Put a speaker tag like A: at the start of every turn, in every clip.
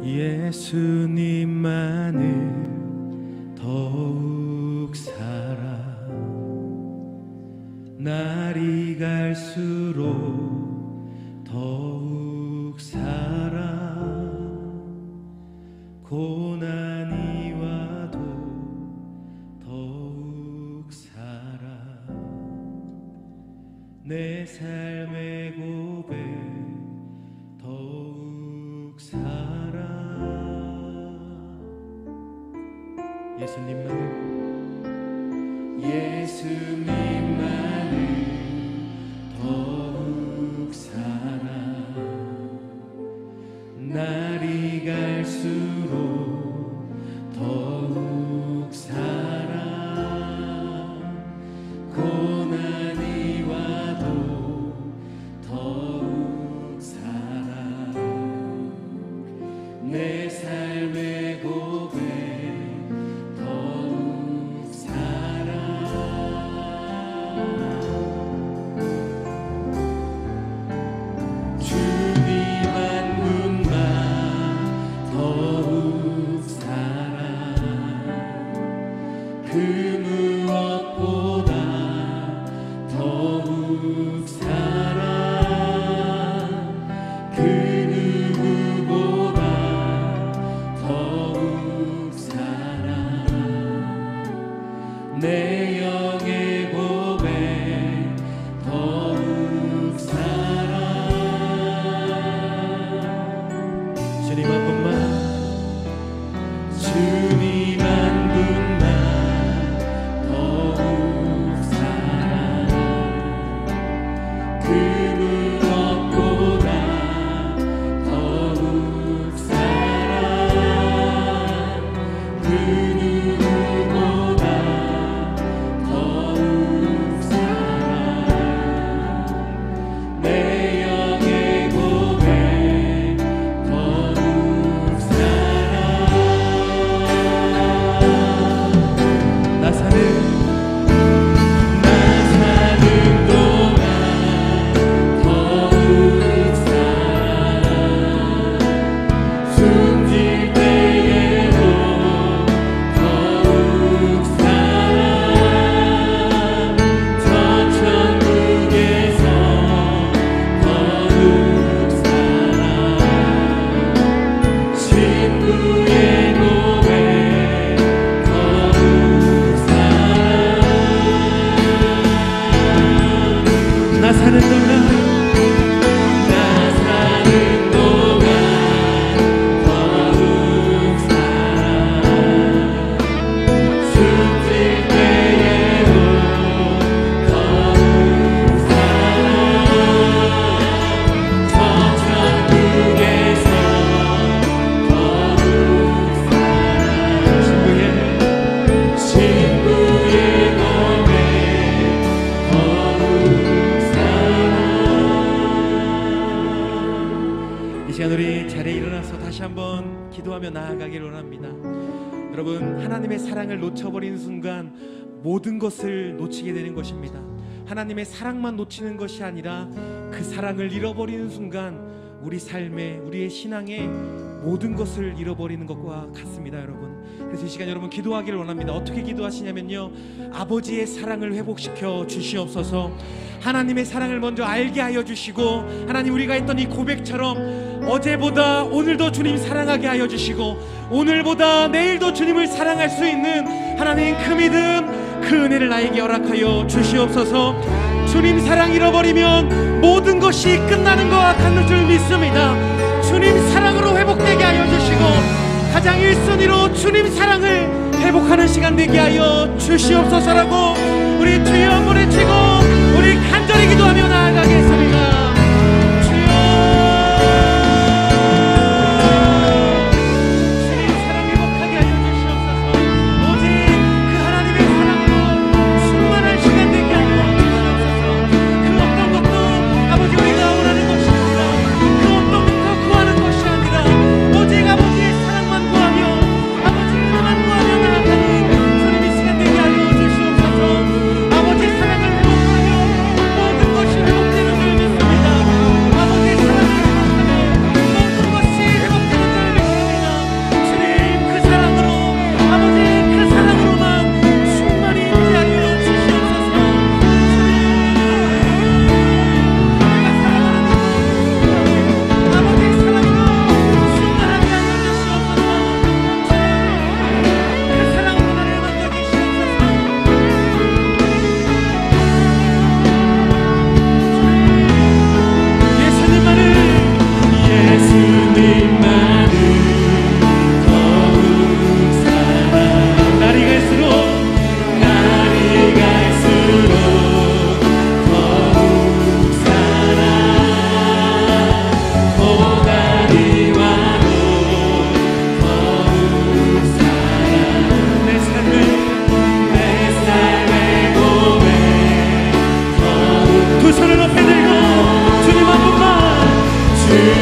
A: 예수님만을 더욱 살아 날이 갈수록 더욱 살아 고난이 와도 더욱 살아 내 삶의 고백 더욱 살아 예수님만을 더욱 살아 날이 갈수록 더욱 살아 고난이 와도 더욱 살아 내 삶의 고백 내 영의 고백 더욱 살아 주님 한 분만 더욱 살아 그 무엇보다 더욱 살아 그 누구보다 우리 자리에 일어나서 다시 한번 기도하며 나아가기를 원합니다. 여러분, 하나님의 사랑을 놓쳐버리는 순간 모든 것을 놓치게 되는 것입니다. 하나님의 사랑만 놓치는 것이 아니라 그 사랑을 잃어버리는 순간 우리 삶에, 우리의 신앙에 모든 것을 잃어버리는 것과 같습니다. 여러분, 그래서 이 시간 여러분 기도하기를 원합니다. 어떻게 기도하시냐면요, 아버지의 사랑을 회복시켜 주시옵소서. 하나님의 사랑을 먼저 알게 하여 주시고, 하나님 우리가 했던 이 고백처럼 어제보다 오늘도 주님 사랑하게 하여 주시고, 오늘보다 내일도 주님을 사랑할 수 있는 하나님 그 믿음, 그 은혜를 나에게 허락하여 주시옵소서. 주님 사랑 잃어버리면 모든 것이 끝나는 것과 같은 줄 믿습니다. 주님 사랑으로 회복되게 하여 주시고, 가장 1순위로 주님 사랑을 회복하는 시간 되게 하여 주시옵소서라고 우리 주여 한번 외치고 우리 간절히 기도하며 나아가겠습니다. 아버지 사랑을 회복하여 모든 것이 회복되는 줄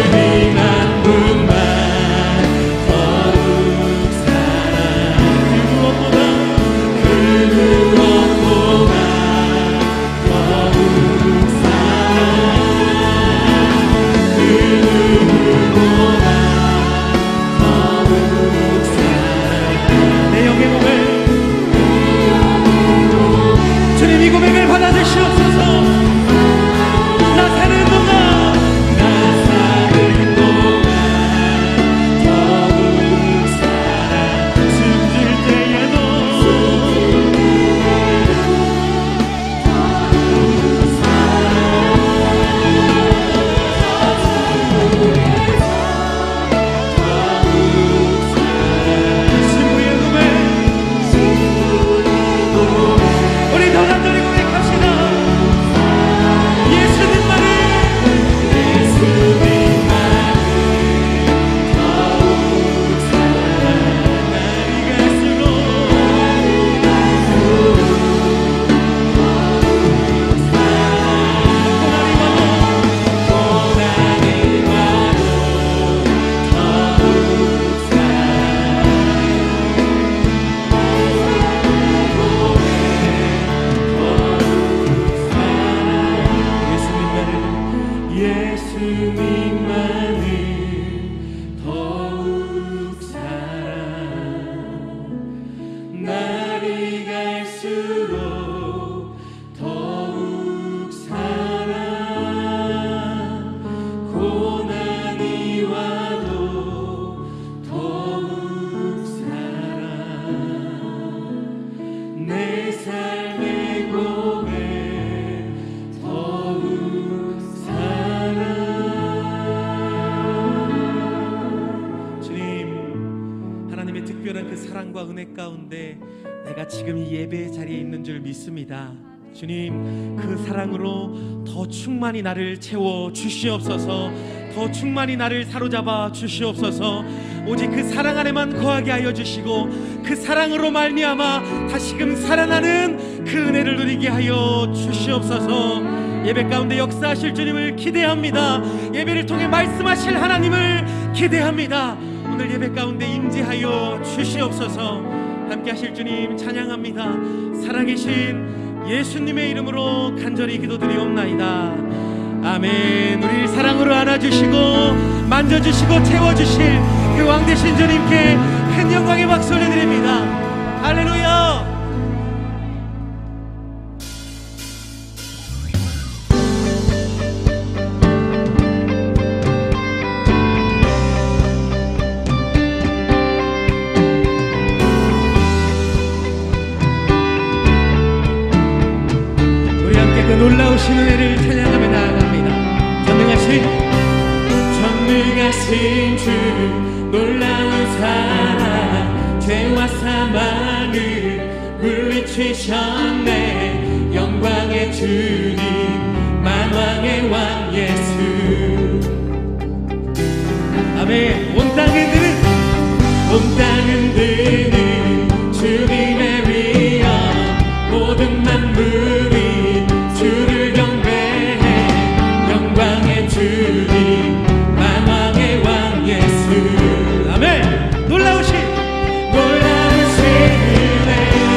A: 사랑과 은혜 가운데 내가 지금 이 예배의 자리에 있는 줄 믿습니다. 주님, 그 사랑으로 더 충만히 나를 채워 주시옵소서. 더 충만히 나를 사로잡아 주시옵소서. 오직 그 사랑 안에만 거하게 하여 주시고 그 사랑으로 말미암아 다시금 살아나는 그 은혜를 누리게 하여 주시옵소서. 예배 가운데 역사하실 주님을 기대합니다. 예배를 통해 말씀하실 하나님을 기대합니다. 오늘 예배 가운데 임재하여 주시옵소서. 함께 하실 주님 찬양합니다. 살아계신 예수님의 이름으로 간절히 기도드리옵나이다. 아멘. 우리를 사랑으로 안아주시고 만져주시고 채워주실 그 왕되신 주님께 큰 영광의 박수 올려드립니다. 할렐루야. 놀라우신 은혜를 찬양하며 나아갑니다. 전능하신 주 놀라운 사랑 죄와 사망을 물리치셨네. 영광의 주님 만왕의 왕 예수. 아멘. 온 땅 흔드는 주님의 위엄 모든 만물이 주를 경배해. 영광의 주님 만왕의 왕 예수. 아멘. 놀라우신 은혜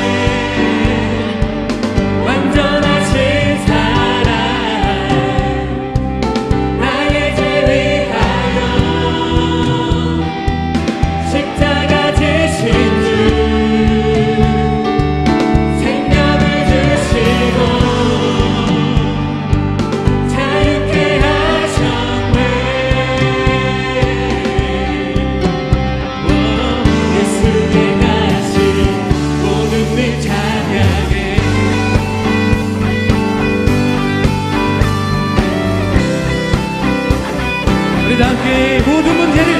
A: 완전하신 사랑 나의 죄 위하여 십자가 지신 주 함께 모든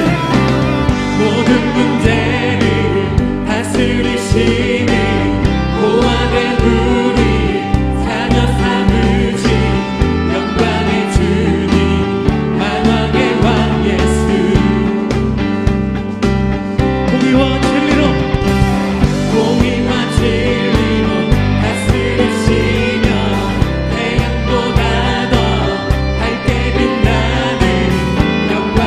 A: 문제를 다스리시니 보아된 우리 자녀 삼으신 영광의 주님 만왕의 왕 예수. 공의와 진리로 다스리시며 태양보다 더 밝게 빛나는 영광의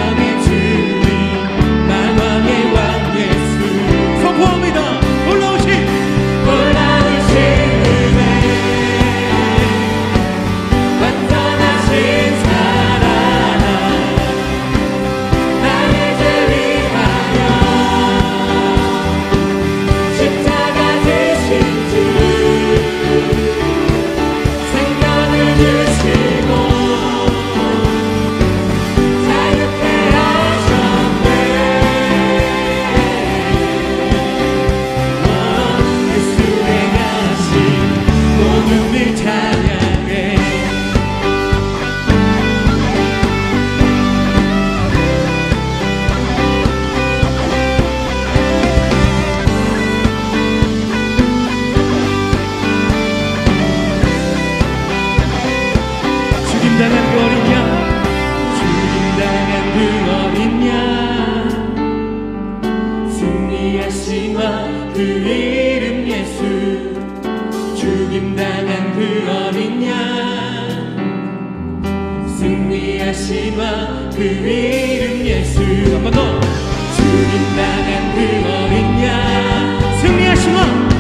A: 어린아 그 이름 예수. 한 번 더. 주님 나간 그 어린 양 승리하신 왕.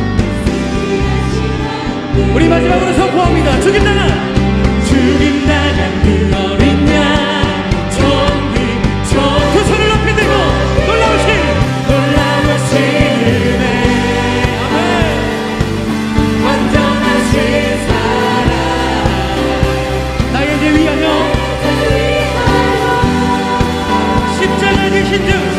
A: 우리 마지막으로 선포합니다. 주님 나간 그 어린 양 전투 두 손을 높이 들고 놀라우신 은혜. 아멘. 완전하신 사랑 나의 죄 위하여 십자가 지신 주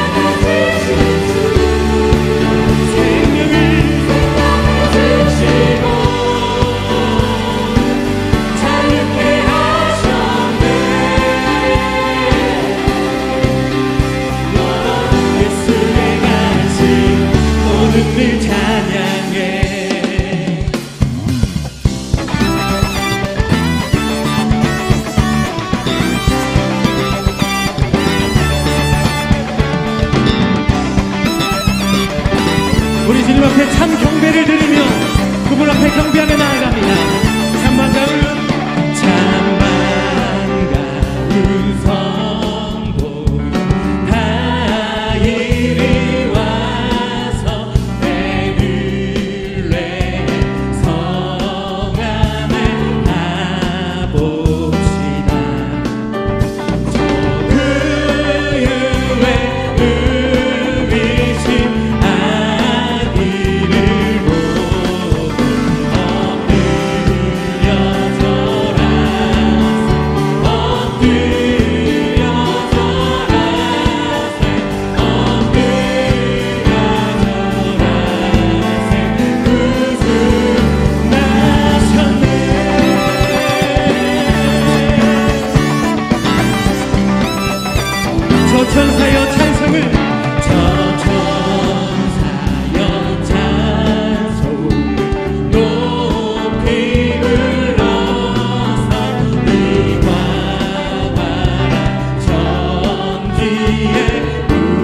A: 우리 주님 앞에 참 경배를 드리며 그분 앞에 경배하며 나아갑니다. 참 반가운 성도 다 이리 와서 베들레 성 안에 가봅시다. 저 그유의 의미심 천사여 찬송을 저 천사여 찬송을 높이 불러서 이 광활한 천지에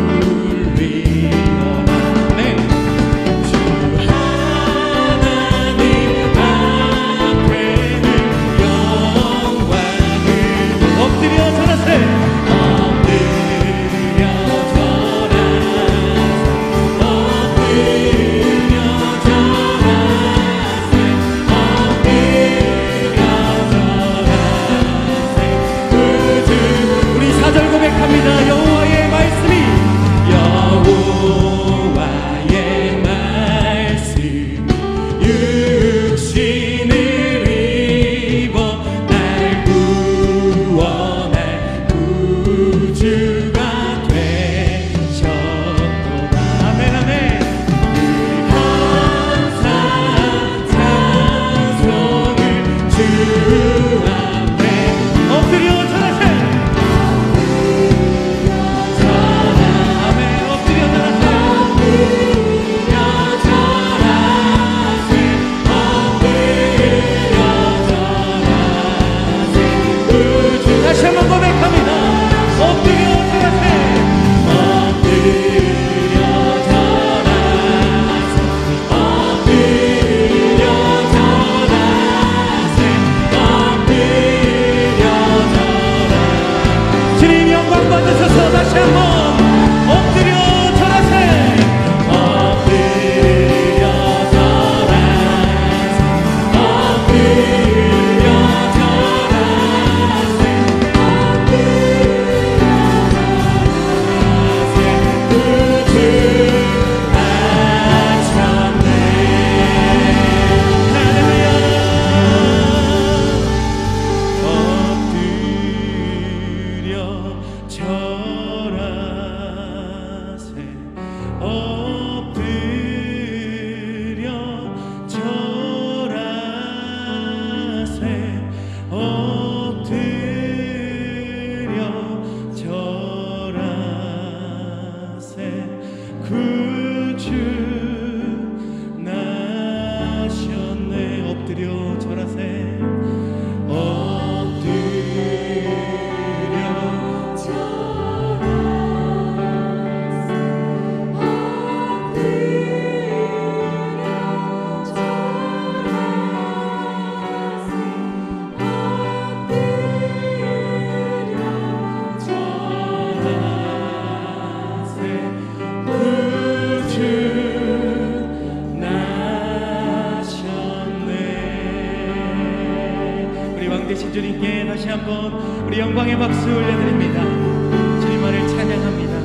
A: 울리어라. 네. 주 하나님 앞에는 영광을 엎드려 전하세. 고백합니다. 여호와의 말씀이 육신을 입어 날 구원할 구주가 되셨도다. 아멘 아멘. 감사한 찬송을 주 앞에 엎드려 전하세. 다시 한번 고백합니다. 엎드려 전하세. 엎드려 전하세. 엎드려 전하세. 엎드려 전하세. 주님 영광 받으셔서 다시 한번 엎드려 전하세. 엎드려 전하세. 엎드려 전하세. 구주 나셨네. 엎드려 절하세. 엎드려 절하세. 주님께 박수 올려드립니다. 주님만을 찬양합니다.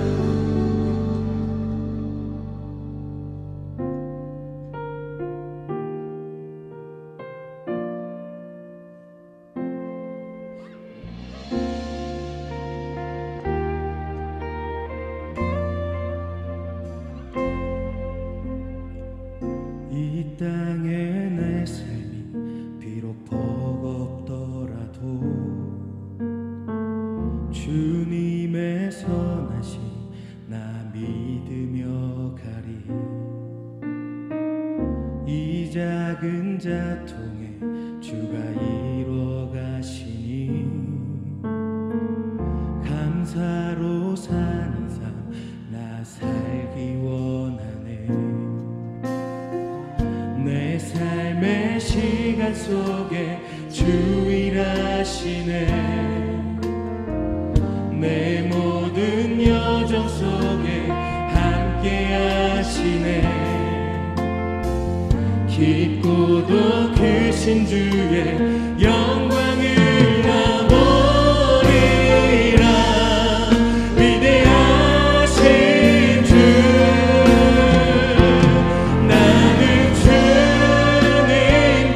B: 이 땅에 내 삶이 비록 버겁더라도 주님의 선하심 나 믿으며 가리. 이 작은 자통에 주가 이루어 가시니 감사로 사는 삶 나 살기 원하네. 내 삶의 시간 속에 주 일하시네. 내 모든 여정 속에 함께 하시네. 깊고도 크신 주의 영광을 나 보리라. 위대하신 주 나는 주님께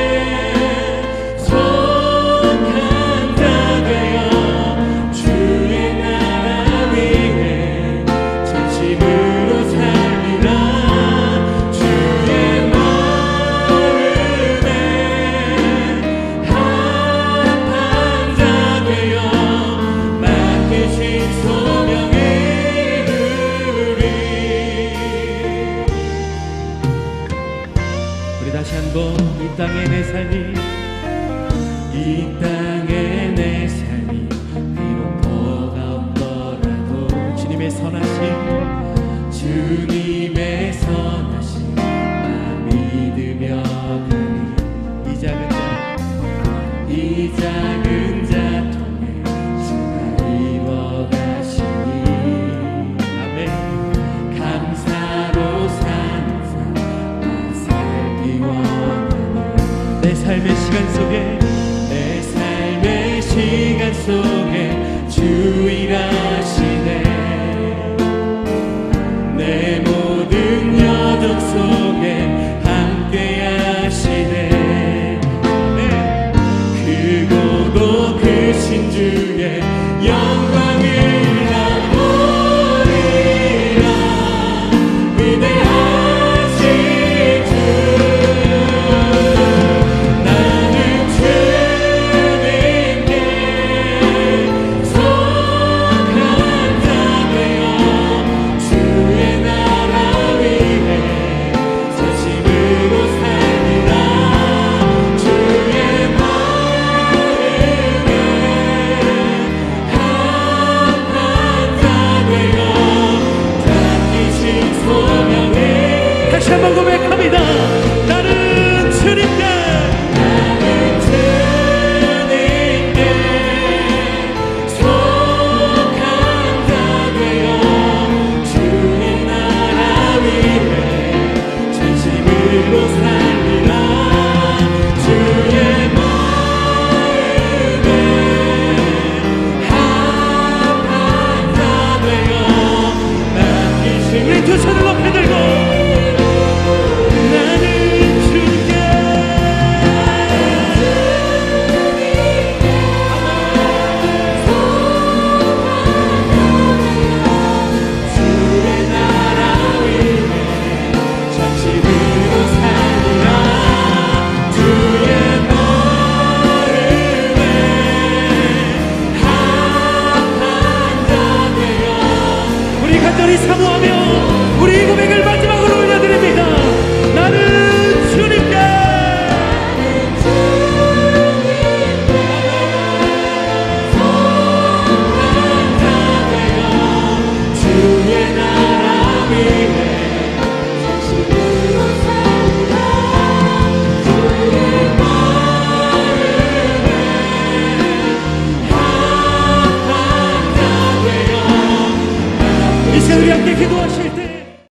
B: 속한 자 되어 주의 나라 위에 전심으로 살리라. 주의 마음에 합한 자 되어 맡기신 소명에 이르리.
A: 우리 다시 한번 이 땅의 내 삶이
B: 이 땅에 내 삶이 비록 버겁더라도
A: 주님의 선하심
B: 주님의 선하심 나 믿으며 가니.
A: 이 작은 자
B: 이 작은 자통에 주가 이루어 가시니
A: 아멘.
B: 감사로 사는 삶 나 살기 원하네.
A: 내 삶의 시간 속에
B: 내 삶의 시간 속에 주 일하시네. 내 모든 여정 속에 함께 하시네. 크고도 크신 주의 영광을 나 보리라. 위대하신 주 나는 주님께 속한 자 되어 주의 나라 위에 전심으로 살리라. 주의 마음에 합한 자 되어 맡기신 소명에.
A: 다시 한번 고백합니다. 나는 주님께
B: 나는 주님께 속한 자 되어 주의 나라 위에 전심으로 살리라. 주의 마음에 합한 자 되어 맡기신.
A: 우리 두 손을 높이 들고 나는 주님께
B: 주의 나라 위에 전심으로 살리라. 주의 마음에 합한 자 되어.
A: 우리 간절히 사모하며 우리 고백을 마지막으로 올려드립니다. 나는 주님께
B: 주의 나라 위에 전심으로 살리라. 주의 마음에 합한 자 되어.
A: 이 시간 우리 함께 기도하실 때